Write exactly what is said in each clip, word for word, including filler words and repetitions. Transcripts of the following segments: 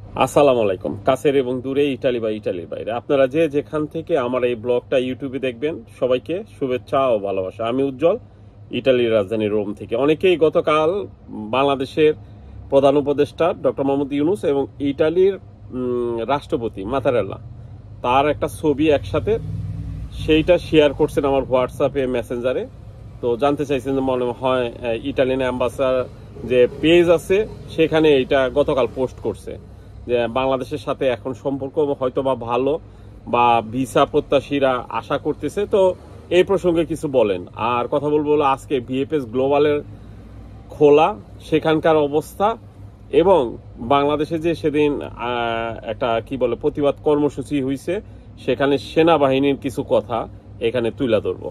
আসসালামু আলাইকুম। কাছের এবং দূরে, ইটালি বা ইটালির বাইরে আপনারা যে যেখান থেকে আমার এই ব্লগটা ইউটিউবে দেখবেন, সবাইকে শুভেচ্ছা ও ভালোবাসা। আমি উজ্জ্বল, ইটালির রাজধানী রোম থেকে। অনেকেই গতকাল বাংলাদেশের প্রধান উপদেষ্টা ডক্টর মোহাম্মদ ইউনূস এবং ইটালির রাষ্ট্রপতি মাতারেল্লা তার একটা ছবি একসাথে সেইটা শেয়ার করছেন আমার হোয়াটসঅ্যাপে, মেসেঞ্জারে। তো জানতে চাইছেন যে মনে হয় ইটালিয়ান অ্যাম্বাসাডার যে পেজ আছে সেখানে এটা গতকাল পোস্ট করছে যে বাংলাদেশের সাথে এখন সম্পর্ক হয়তো বা ভালো, বা ভিসা প্রত্যাশীরা আশা করতেছে। তো এই প্রসঙ্গে কিছু বলেন। আর কথা বলবো হলো আজকে ভিএফএস গ্লোবালের খোলা সেখানকার অবস্থা, এবং বাংলাদেশে যে সেদিন একটা কি বলে প্রতিবাদ কর্মসূচি হয়েছে, সেখানে সেনাবাহিনীর কিছু কথা এখানে তুলে ধরবো।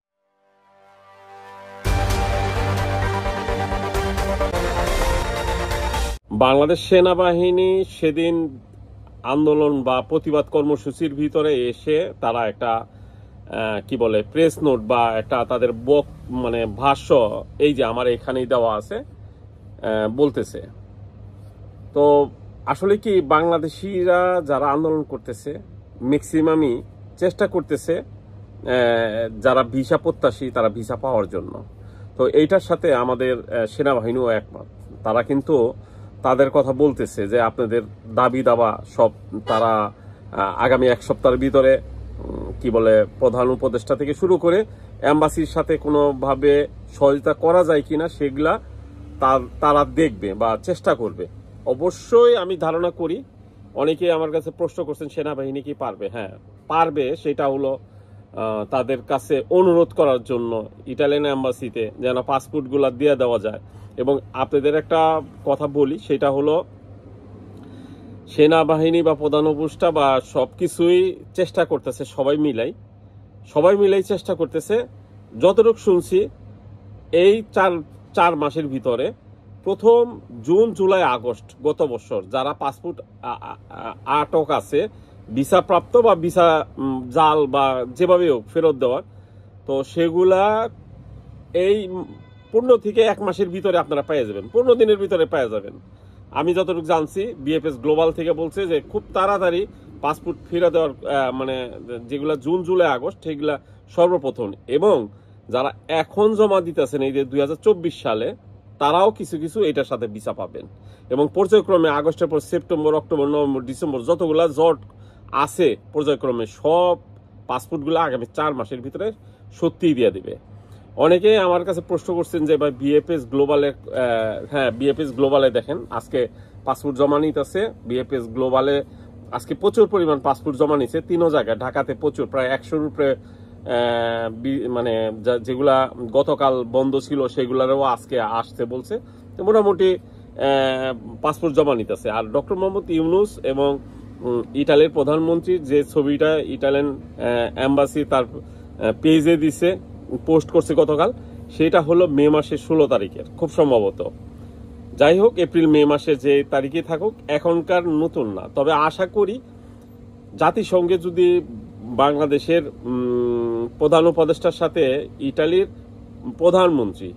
বাংলাদেশ সেনাবাহিনী সেদিন আন্দোলন বা প্রতিবাদ কর্মসূচির ভিতরে এসে তারা একটা কি বলে প্রেস নোট বা একটা তাদের বক মানে ভাষ্য, এই যে আমার এখানেই দেওয়া আছে, বলতেছে। তো আসলে কি বাংলাদেশিরা যারা আন্দোলন করতেছে ম্যাক্সিমামই চেষ্টা করতেছে যারা ভিসা প্রত্যাশী তারা ভিসা পাওয়ার জন্য। তো এইটার সাথে আমাদের সেনাবাহিনীও একমত। তারা কিন্তু তাদের কথা বলতেছে যে আপনাদের দাবি দাবা সব তারা আগামী এক সপ্তাহের ভিতরে কি বলে প্রধান উপদেষ্টা থেকে শুরু করে এম্বাসির সাথে কোনোভাবে সহযোগিতা করা যায় কিনা সেগুলা তারা দেখবে বা চেষ্টা করবে। অবশ্যই আমি ধারণা করি, অনেকেই আমার কাছে প্রশ্ন করছেন সেনাবাহিনী কি পারবে। হ্যাঁ পারবে, সেটা হলো তাদের কাছে অনুরোধ করার জন্য ইটালিয়ান এম্বাসিতে যেন পাসপোর্টগুলো দিয়ে দেওয়া যায়। এবং আপনাদের একটা কথা বলি, সেটা হলো সেনাবাহিনী বা প্রধান উপদেষ্টা বা সব কিছুই চেষ্টা করতেছে, সবাই মিলাই সবাই মিলাই চেষ্টা করতেছে। যতটুকু শুনছি এই চার চার মাসের ভিতরে প্রথম জুন জুলাই আগস্ট গত বছর যারা পাসপোর্ট আটক আছে ভিসা প্রাপ্ত বা ভিসা জাল বা যেভাবে হোক ফেরত দেওয়ার, তো সেগুলা এই পনেরো থেকে এক মাসের ভিতরে আপনারা পেয়ে যাবেন, পনেরো দিনের ভিতরে পেয়ে যাবেন। আমি যতটুকু জানছি ভিএফএস গ্লোবাল থেকে বলছে যে খুব তাড়াতাড়ি পাসপোর্ট ফিরে দেওয়ার মানে যেগুলা জুন জুলাই আগস্ট সেগুলা সর্বপ্রথম। এবং যারা এখন জমা দিতেছেন এই যে দুই হাজার চব্বিশ সালে তারাও কিছু কিছু এটার সাথে ভিসা পাবেন। এবং পর্যায়ক্রমে আগস্টের পর সেপ্টেম্বর, অক্টোবর, নভেম্বর, ডিসেম্বর যতগুলা জট আছে পর্যায়ক্রমে সব পাসপোর্টগুলো আগামী চার মাসের ভিতরে সত্যিই দিয়ে দিবে। অনেকে আমার কাছে প্রশ্ন করছেন যে ভাই ভিএফএস গ্লোবালে, হ্যাঁ ভিএফএস গ্লোবালে দেখেন আজকে পাসপোর্ট জমা নিতেছে। ভিএফএস গ্লোবালে আজকে প্রচুর পরিমাণ পাসপোর্ট জমা নিচ্ছে তিনও জায়গায়। ঢাকাতে প্রচুর, প্রায় একশোর উপরে, মানে যেগুলা গতকাল বন্ধ ছিল সেগুলারও আজকে আসতে বলছে। মোটামুটি পাসপোর্ট জমা নিতেছে। আর ডক্টর মোহাম্মদ ইউনূস এবং ইটালির প্রধানমন্ত্রীর যে ছবিটা ইটালিয়ান এম্বাসি তার পেজে দিছে, পোস্ট করছে গতকাল, সেটা হলো মে মাসের ষোলো তারিখের খুব সম্ভবত। যাই হোক, এপ্রিল মে মাসে যে তারিখে থাকুক, এখনকার নতুন না। তবে আশা করি জাতিসংঘে যদি বাংলাদেশের প্রধান উপদেষ্টার সাথে ইটালির প্রধানমন্ত্রী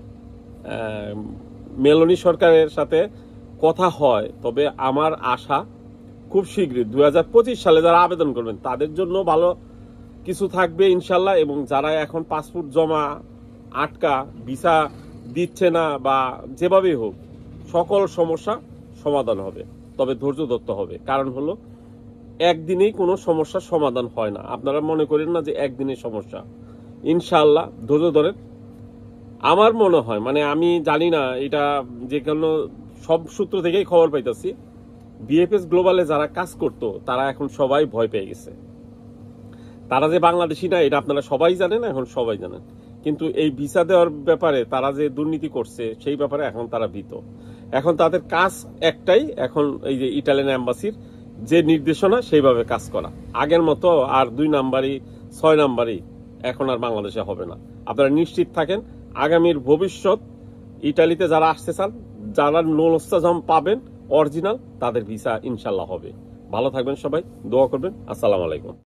মেলোনি সরকারের সাথে কথা হয়, তবে আমার আশা খুব শীঘ্রই দুই হাজার পঁচিশ সালে যারা আবেদন করবেন তাদের জন্য ভালো কিছু থাকবে ইনশাল্লাহ। এবং যারা এখন পাসপোর্ট জমা আটকা, ভিসা দিচ্ছে না বা যেভাবেই হোক, সকল সমস্যা সমাধান হবে। তবে ধৈর্য ধরতে হবে, কারণ হলো একদিনেই কোনো সমস্যার সমাধান হয় না। আপনারা মনে করেন না যে একদিনের সমস্যা, ইনশাল্লাহ ধৈর্য ধরেন। আমার মনে হয়, মানে আমি জানি না, এটা যে কোনো সব সূত্র থেকেই খবর পাইতেছি, ভিএফএস গ্লোবালে যারা কাজ করতো তারা এখন সবাই ভয় পেয়ে গেছে। তারা যে বাংলাদেশি না এটা আপনারা সবাই জানেন, এখন সবাই জানেন। কিন্তু এই ভিসা দেওয়ার ব্যাপারে তারা যে দুর্নীতি করছে সেই ব্যাপারে এখন তারা ভীত। এখন তাদের কাজ একটাই, এখন এই যে ইটালিয়ান এম্বাসির যে নির্দেশনা সেইভাবে কাজ করা। আগের মতো আর দুই নাম্বারই ছয় নাম্বারই এখন আর বাংলাদেশে হবে না। আপনারা নিশ্চিত থাকেন, আগামীর ভবিষ্যৎ ইটালিতে যারা আসতে চান, যারা নোলস্তাজম পাবেন অরিজিনাল, তাদের ভিসা ইনশাল্লাহ হবে। ভালো থাকবেন সবাই, দোয়া করবেন। আসসালামু আলাইকুম।